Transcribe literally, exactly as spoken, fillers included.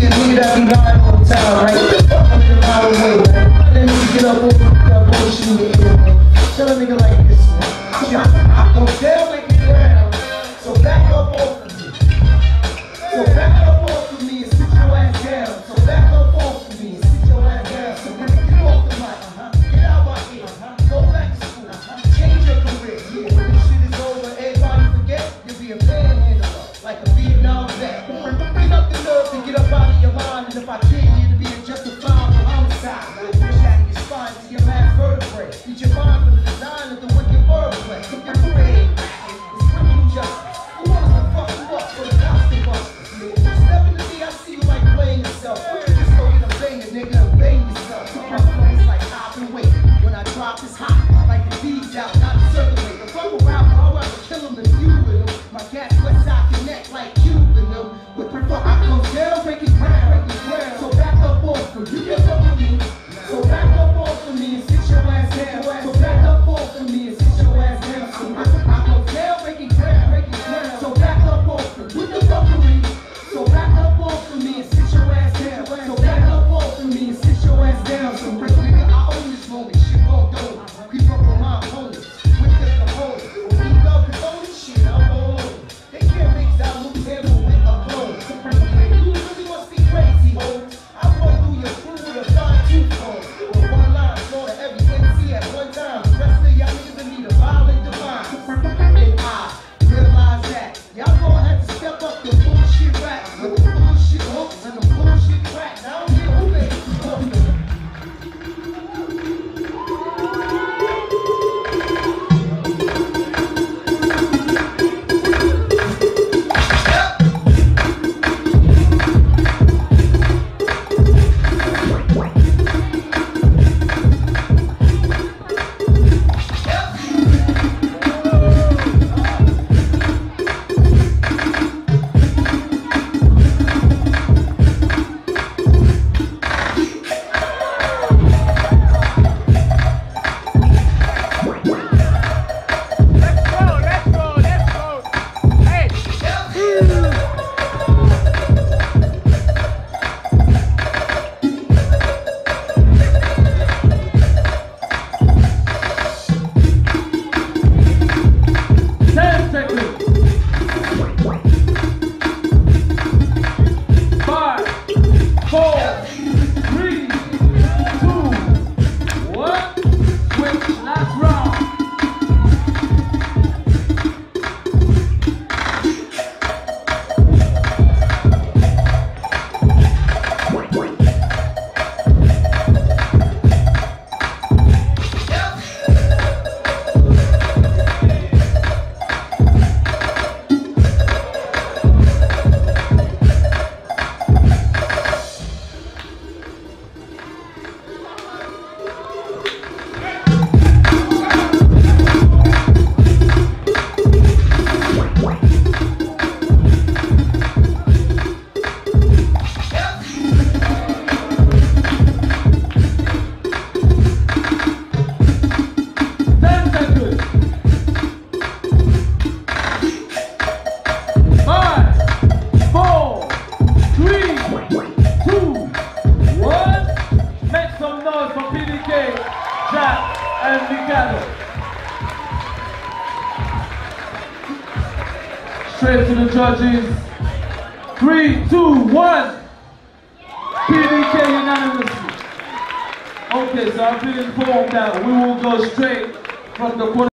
a nigga that be lying all the time, right? I'm in the power way, man. Let me get up over that bullshit in the ear, man. Tell a nigga like this, man. I go down like the ground, so back up off of me. So back up off of me and sit your ass down. So back up off of me and sit your ass down. So when you get off the mic, uh-huh, get out my ear, uh-huh, go back to school, uh-huh, change your career. Yeah, when this shit is over, everybody forget, you'll be a panhandler, like a Vietnam vet. Get up the nerve to get up out of your mind, and if I kill you, to be a justifiable homicide. Push out of your spine to your last vertebrae. Eat your mind for the design of the wicked wordplay. Your parade is criminal justice. Who wants to fuck you up for the gospel busters? Step into me, I see you like playing yourself. Just go get a banger, nigga, and bang yourself. My flow's like hop and wait. When I drop, it's hot, like the bees out, not the circulate. The fuck around, I'll rather kill him than you with him. My cat's west side connect like Cuban them. What the fuck? I come down, breaking ground, breaking ground. So back up off of you, get up with me. So back up off of me and sit your ass down. So back up off of me and sit your ass down. So I, I come down, breaking ground, breaking ground. So back up off of me, the fuckery. So back up off of me and sit your ass down. So back up off of me and sit your ass down. So break nigga, I own this moment. Shit won't go. Creep up on my opponents. With the component. When we love this own shit, I'm all over. They can't make that look handle with a blow. You really must be crazy, ho. I run through your crew with a fine tooth comb. With one line, slaughter every M C at one time. The rest of y'all niggas need a violent divine. And I realize that y'all gonna have to step up the bullshit rap with the bullshit hooks and the bullshit tracks. I don't care who they are. Straight to the judges. Three, two, one. P D K unanimously. Okay, so I've been informed that we will go straight from the